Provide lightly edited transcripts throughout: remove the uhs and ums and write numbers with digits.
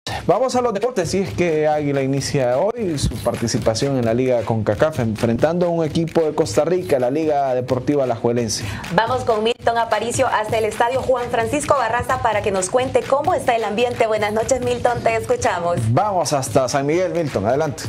Vamos a los deportes, y es que Águila inicia hoy su participación en la Liga CONCACAF, enfrentando a un equipo de Costa Rica, la Liga Deportiva Alajuelense. Vamos con Milton Aparicio hasta el estadio Juan Francisco Barraza para que nos cuente cómo está el ambiente. Buenas noches, Milton, te escuchamos. Vamos hasta San Miguel, Milton, adelante.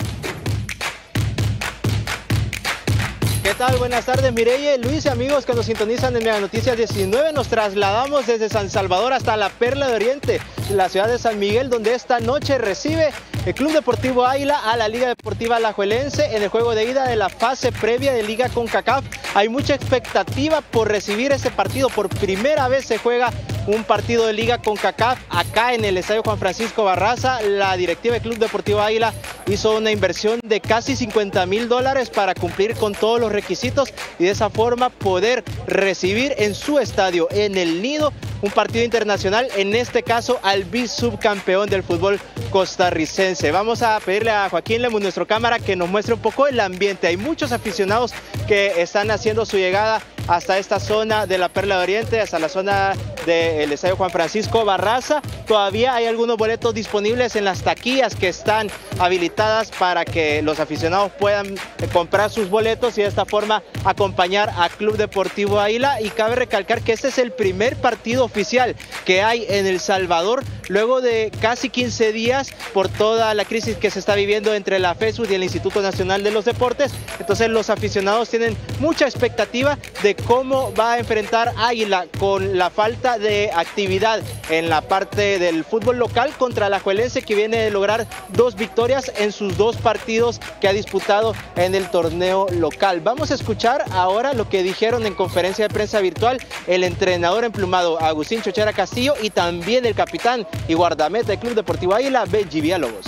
¿Qué tal? Buenas tardes, Mireille, Luis y amigos que nos sintonizan en Mega Noticias 19. Nos trasladamos desde San Salvador hasta la Perla de Oriente, la ciudad de San Miguel, donde esta noche recibe el Club Deportivo Águila a la Liga Deportiva Alajuelense en el juego de ida de la fase previa de Liga CONCACAF. Hay mucha expectativa por recibir ese partido. Por primera vez se juega un partido de Liga CONCACAF acá en el estadio Juan Francisco Barraza. La directiva del Club Deportivo Águila hizo una inversión de casi $50,000 para cumplir con todos los requisitos y de esa forma poder recibir en su estadio, en el Nido, un partido internacional, en este caso al subcampeón del fútbol costarricense. Vamos a pedirle a Joaquín Lemus, nuestro cámara, que nos muestre un poco el ambiente. Hay muchos aficionados que están haciendo su llegada hasta esta zona de la Perla de Oriente, hasta la zona del estadio Juan Francisco Barraza. Todavía hay algunos boletos disponibles en las taquillas que están habilitadas para que los aficionados puedan comprar sus boletos y de esta forma acompañar a Club Deportivo Águila. Y cabe recalcar que este es el primer partido oficial que hay en El Salvador luego de casi 15 días por toda la crisis que se está viviendo entre la FESUD y el Instituto Nacional de los Deportes. Entonces los aficionados tienen mucha expectativa de cómo va a enfrentar Águila con la falta de actividad en la parte del fútbol local contra Alajuelense, que viene de lograr 2 victorias en sus 2 partidos que ha disputado en el torneo local. Vamos a escuchar ahora lo que dijeron en conferencia de prensa virtual el entrenador emplumado Agustín Chochera Castillo y también el capitán y guardameta del Club Deportivo Águila, Benji Villalobos.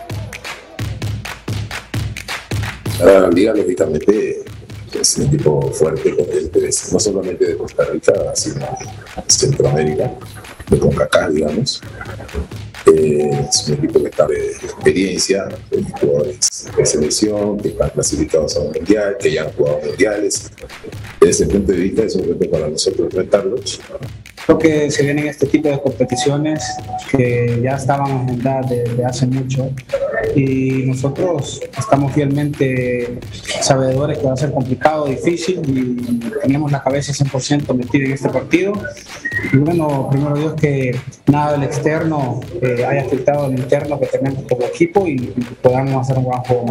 La liga, lógicamente, es un equipo fuerte, potente, no solamente de Costa Rica, sino de Centroamérica, de CONCACAF, digamos. Es un equipo que está de experiencia, de jugadores de selección, que están clasificados a un mundial, que ya han jugado mundiales. Desde ese punto de vista es un reto para nosotros enfrentarlos. Creo que se vienen este tipo de competiciones que ya estaban agendadas desde hace mucho y nosotros estamos fielmente sabedores que va a ser complicado, difícil y tenemos la cabeza 100% metida en este partido. Y bueno, primero Dios que nada del externo haya afectado el interno que tenemos como equipo y podamos hacer un buen juego.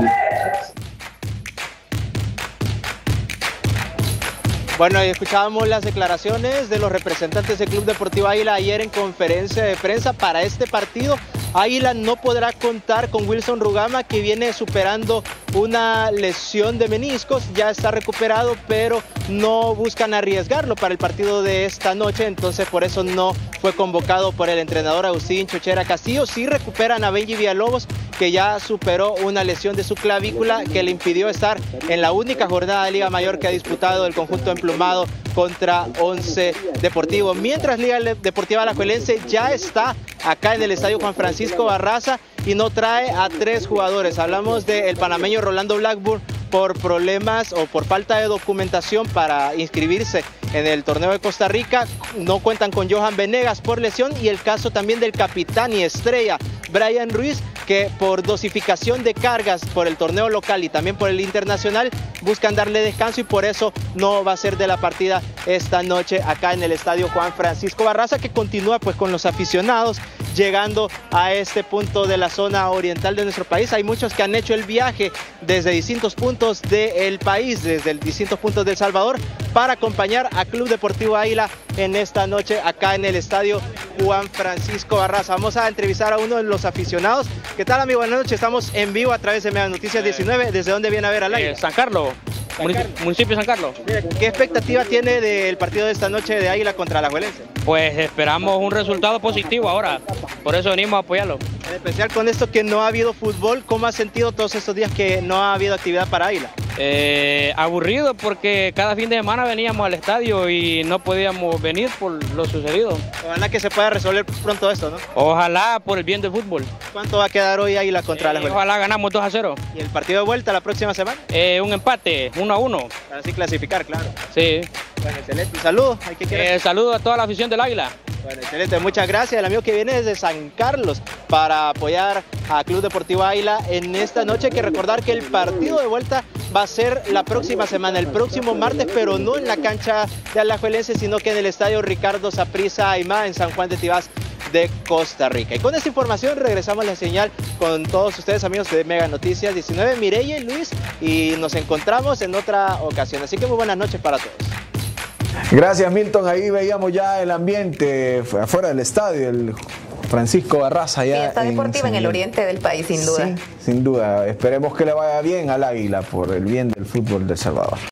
Bueno, y escuchábamos las declaraciones de los representantes del Club Deportivo Águila ayer en conferencia de prensa. Para este partido, Águila no podrá contar con Wilson Rugama, que viene superando una lesión de meniscos, ya está recuperado, pero no buscan arriesgarlo para el partido de esta noche, entonces por eso no fue convocado por el entrenador Agustín Chochera Castillo. Sí recuperan a Benji Villalobos, que ya superó una lesión de su clavícula que le impidió estar en la única jornada de Liga Mayor que ha disputado el conjunto emplumado contra Once Deportivo. Mientras Liga Deportiva Alajuelense ya está acá en el estadio Juan Francisco Barraza y no trae a 3 jugadores. Hablamos del panameño Rolando Blackburn por problemas o por falta de documentación para inscribirse en el torneo de Costa Rica. No cuentan con Johan Venegas por lesión y el caso también del capitán y estrella Brian Ruiz, que por dosificación de cargas por el torneo local y también por el internacional buscan darle descanso y por eso no va a ser de la partida esta noche acá en el estadio Juan Francisco Barraza, que continúa pues con los aficionados llegando a este punto de la zona oriental de nuestro país. Hay muchos que han hecho el viaje desde distintos puntos del país, desde distintos puntos de El Salvador, para acompañar a Club Deportivo Águila en esta noche acá en el estadio Juan Francisco Barraza. Vamos a entrevistar a uno de los aficionados. ¿Qué tal, amigo? Buenas noches, estamos en vivo a través de Mega Noticias 19. ¿Desde dónde viene a ver al Águila? San Carlos. Municipio de San Carlos. ¿Qué expectativa tiene del partido de esta noche de Águila contra Alajuelense? Pues esperamos un resultado positivo ahora, por eso venimos a apoyarlo. En especial con esto que no ha habido fútbol, ¿cómo has sentido todos estos días que no ha habido actividad para Águila? Aburrido porque cada fin de semana veníamos al estadio y no podíamos venir por lo sucedido. Ojalá que se pueda resolver pronto esto, ¿no? Ojalá, por el bien del fútbol. ¿Cuánto va a quedar hoy Águila contra Alajuelense? Ojalá ganamos 2-0. ¿Y el partido de vuelta la próxima semana? Un empate, 1-1. Para así clasificar, claro. Sí. Bueno, excelente. Saludos. Saludos a toda la afición del Águila. Bueno, excelente, muchas gracias. El amigo que viene desde San Carlos para apoyar a Club Deportivo Águila en esta noche. Hay que recordar que el partido de vuelta va a ser la próxima semana, el próximo martes, pero no en la cancha de Alajuelense, sino que en el estadio Ricardo Saprissa Aymá en San Juan de Tibás de Costa Rica. Y con esta información regresamos a la señal con todos ustedes, amigos de Mega Noticias 19, Mireya y Luis, y nos encontramos en otra ocasión. Así que muy buenas noches para todos. Gracias, Milton. Ahí veíamos ya el ambiente afuera del estadio, el Francisco Barraza. Sí, está deportiva en el oriente del país, sin duda. Sí, sin duda. Esperemos que le vaya bien al Águila por el bien del fútbol de El Salvador.